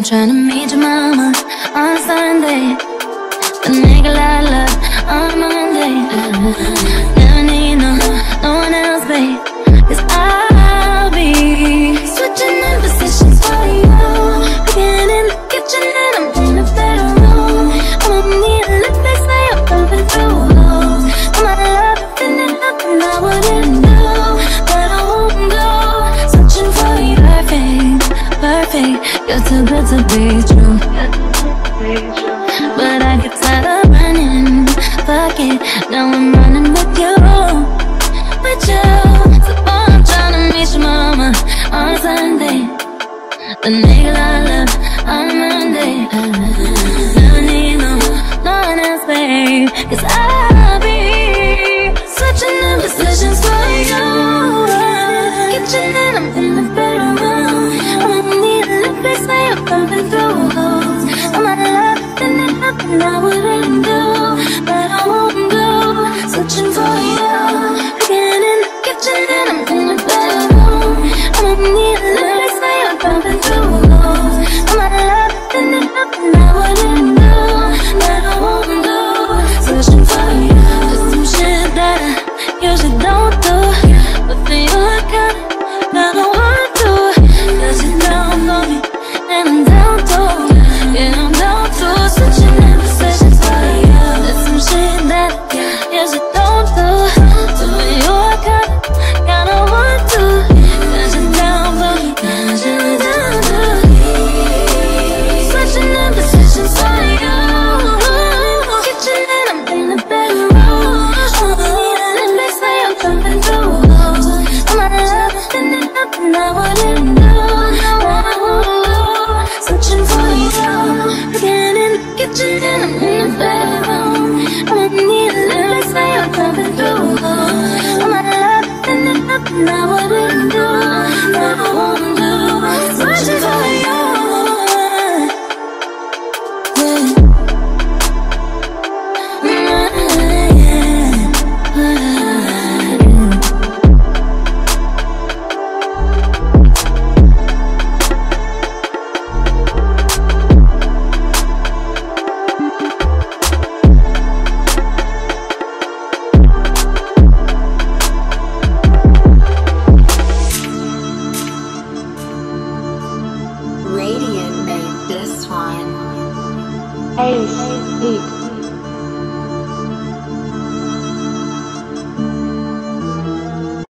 I'm tryna meet your mama on Sunday. The nigga I love on Monday. Never need no one else, babe, 'cause I'll be switching in positions for you. Again in the kitchen and I'm in the bedroom. I'ma need a lip they say I'm pumping through holes. I'm out of love, feeling nothing I wouldn't do, but I won't go. Searching for you, perfect. You're too good to be true. But I get tired of running. Fuck it, now I'm running with you. So I'm tryna meet your mama on Sunday. The nigga I love on Monday. Never need no one else, babe, 'cause I'll be switching in positions for you. Kitchen and I'm in the bedroom. I'ma need a lip they say I'm pumping through holes. I'm out of love, and there's nothing I wouldn't do, but I won't go. Searching for you. Again in the kitchen and I'm in the bedroom. I'ma need a lip they say I'm pumping through holes. I'm out of love, and there's nothing I wouldn't do, but I won't go. Searching for you. There's some shit that I usually don't do, but for you I kinda want to. 'Cause you're down for me, and I'm down too. Yeah, I'm down too. Switching in positions for you. There's some shit that I usually don't do, but for you I kinda want to. 'Cause you're down for me, you're down too. Switching in positions for you. Kitchen and I'm in the bedroom. I'ma need a lip they say I'm pumping through holes. I'm out of love, and there's nothing I wouldn't do, but I won't go. Searching for you. Again in the kitchen and I'm in the bedroom. I'ma need a lip they say I'm pumping through holes. I'm out of love, and there's nothing I wouldn't do, but I won't go. Searching for you. Radiant made this one. ASHeat.